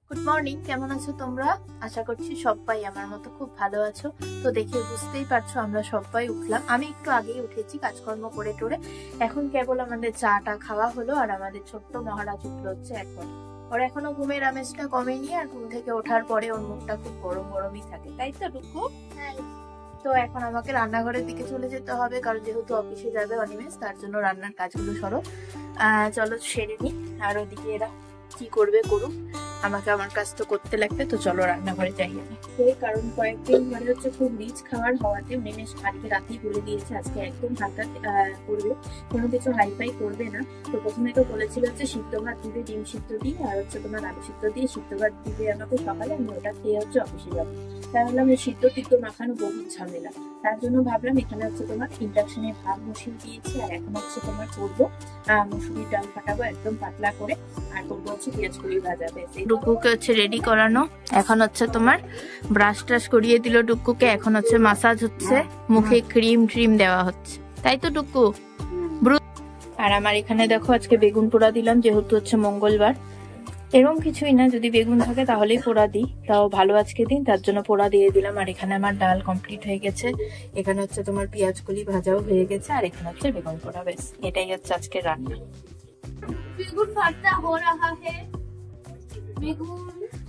Good morning, কেমন আছো তোমরা? আশা করছি সবাই আমার মতো খুব ভালো আছো। তো দেখে বুঝতেই পারছো আমরা সবাই উঠলাম। আমি একটু আগেই উঠেছি কাজকর্ম করে টোরে। এখন কেবল আমাদের চাটা খাওয়া হলো আর আমাদের ছোট্ট মহারাজ উঠলো হচ্ছে এখন। ওর এখনো ঘুমের আমেজটা কমেনি আর ঘুম থেকে ওঠার পরে ওর মুখটা খুব গরম গরমই থাকে, তাই তো টুকু? তো এখন আমাকে রান্নাঘরের দিকে চলে যেতে হবে, কারণ যেহেতু অফিসে যাবে অনিমেষ, তার জন্য রান্নার কাজগুলো সরো। চলো সেরে নি। আর ওদিকে এরা কি করবে করুক, আমাকে আমার কাজ তো করতে লাগবে। তো চলো রান্নাঘরে যাই আমি। সেই কারণ কয়েকদিন ধরে হচ্ছে খুব রিচ খাবার হওয়াতে অনিমেষ কালকে রাতেই বলে দিয়েছে আজকে একদম হালকা করবে, কোনো কিছু হাইফাই করবে না। তো প্রথমে তো বলেছিল হচ্ছে সিদ্ধ ভাত দিবে, ডিম সিদ্ধ দিয়ে আর হচ্ছে তোমার আলু সিদ্ধ দিয়ে সিদ্ধ ভাত দিবে আমাকে সকালে, আমি ওটা খেয়ে হচ্ছে অফিসে যাবো। তাই ভাবলাম এই সিদ্ধ টিদ্ধ মাখানো বহু ঝামেলা, তার জন্য ভাবলাম এখানে হচ্ছে তোমার ইন্ডাকশনে ভাত বসিয়ে দিয়েছি আর এখন হচ্ছে তোমার করবো মুসুরির ডাল ফাটাবো একদম পাতলা করে, আর করবো হচ্ছে পেঁয়াজ কলি ভাজা। ডুকুকে হচ্ছে রেডি করানো, এখন হচ্ছে তোমার ব্রাশ টাশ করিয়ে দিল ডুকুকে, এখন হচ্ছে মাসাজ হচ্ছে, মুখে ক্রিম ট্রিম দেওয়া হচ্ছে, তাই তো ডুকু? আর আমার এখানে দেখো আজকে বেগুন পোড়া দিলাম, যেহেতু হচ্ছে মঙ্গলবার। এরকম কিছুই না, যদি বেগুন থাকে তাহলেই পোড়া দিই, তাও ভালো আজকে দিন, তার জন্য পোড়া দিয়ে দিলাম। আর এখানে আমার ডাল কমপ্লিট হয়ে গেছে, এখানে হচ্ছে তোমার পেঁয়াজ কলি ভাজাও হয়ে গেছে, আর এখানে হচ্ছে বেগুন পোড়া। বেশ, এটাই হচ্ছে আজকে রান্না। বেগুন ভাজা हो रहा है, বেগুন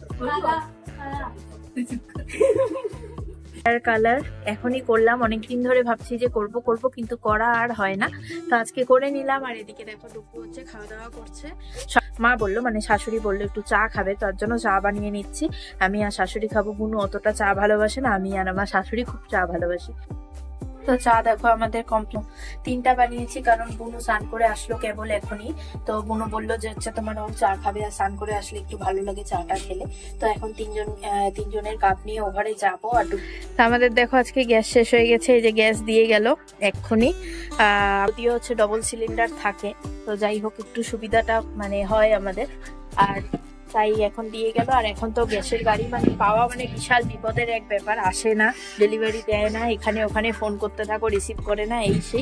কালার এখনই করলাম, অনেকদিন ধরে ভাবছি যে করব করব কিন্তু করা আর হয় না, তো আজকে করে নিলাম। আর এদিকে দেখো ডুকু হচ্ছে খাওয়া দাওয়া করছে। মা বললো মানে শাশুড়ি বললো একটু চা খাবে, তার জন্য চা বানিয়ে নিচ্ছি। আমি আর শাশুড়ি খাবো, বুনু অতটা চা ভালোবাসে না, আমি আর আমার শাশুড়ি খুব চা ভালোবাসি। তো চা দেখো আমাদের কমপ্লিট, 3টা বানিয়েছি, কারণ বুনু স্নান করে আসলো কেবল এখনই। তো বুনু বললো যে হচ্ছে তোমার ও চা খাবে, আর স্নান করে আসলে একটু ভালো লাগে চাটা খেলে। তো এখন তিনজনের কাপ নিয়ে ওভারে যাবো। আর আমাদের দেখো আজকে গ্যাস শেষ হয়ে গেছে, এই যে গ্যাস দিয়ে গেল এক্ষুনি। যদিও হচ্ছে ডবল সিলিন্ডার থাকে, তো যাই হোক একটু সুবিধাটা মানে হয় আমাদের, আর তাই এখন দিয়ে গেল। আর এখন তো গ্যাসের গাড়ি মানে পাওয়া মানে বিশাল বিপদের এক ব্যাপার, আসে না, ডেলিভারি দেয় না, এখানে ওখানে ফোন করতে থাকো, রিসিভ করে না, এই সেই।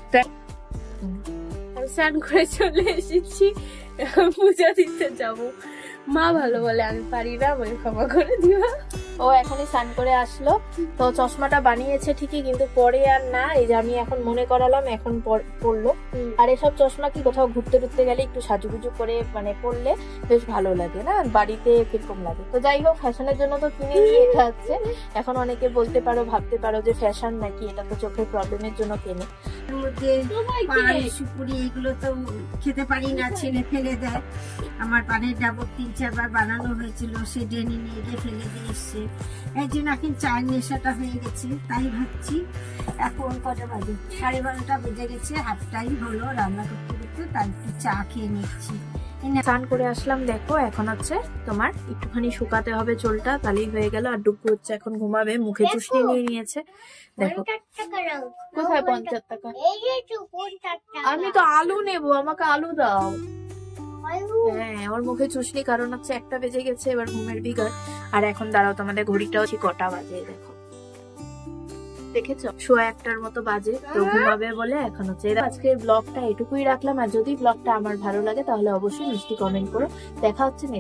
স্নান করে চলে এসেছি, পূজা দিতে যাবো। মা ভালো বলে আমি পারি না, বলে ক্ষমা করে দিবা। ও এখনই স্নান করে আসলো, তো চশমাটা বানিয়েছে ঠিকই কিন্তু পরে আর না, এই যে আমি এখন মনে করালাম এখন পড়লো। আর এসব চশমা কি কোথাও ঘুরতে টুরতে গেলে একটু সাজুগুজু করে মানে পড়লে বেশ ভালো লাগে না, বাড়িতে কিরকম লাগে। তো যাই হোক, ফ্যাশনের জন্য তো কিনে নিয়ে এটা হচ্ছে। এখন অনেকে বলতে পারো, ভাবতে পারো যে ফ্যাশন নাকি, এটা তো চোখের প্রবলেমের জন্য কেনে। সুপুরি এগুলো তো খেতে পারি না, ছেলে ফেলে দেয়। আমার পানের ডাবর 3-4 বার বানানো হয়েছিল, সে ডেনে নিয়ে গিয়ে ফেলে দিয়ে এসছে। এই জন্য এখন চায়ের নেশাটা হয়ে গেছে। তাই ভাবছি এখন কটা বাজে, 12:30 বেজে গেছে, হাফ টাইম হলো রান্না করতে করতে, তাই একটু চা খেয়ে নিচ্ছি। স্নান করে আসলাম, দেখো এখন হচ্ছে তোমার একটুখানি শুকাতে হবে চুলটা, তাহলেই হয়ে গেল। আর ডুকু হচ্ছে এখন ঘুমাবে, মুখে চুষনি নিয়ে নিয়েছে। দেখো কোথায় 50 টাকা, আমি তো আলু নেবো, আমাকে আলু দাও। হ্যাঁ, ওর মুখে চুষনি, কারণ হচ্ছে 1টা বেজে গেছে, এবার ঘুমের বিঘার। আর এখন দাঁড়াও, তোমাদের ঘড়িটাও কটা বাজে দেখো, দেখেছো 1:15টার মতো বাজে। তো ঘুমাবে বলে এখন হচ্ছে। আজকের ব্লগটা এটুকুই রাখলাম, আর যদি ব্লগটা আমার ভালো লাগে তাহলে অবশ্যই মিষ্টি কমেন্ট করো। দেখা হচ্ছে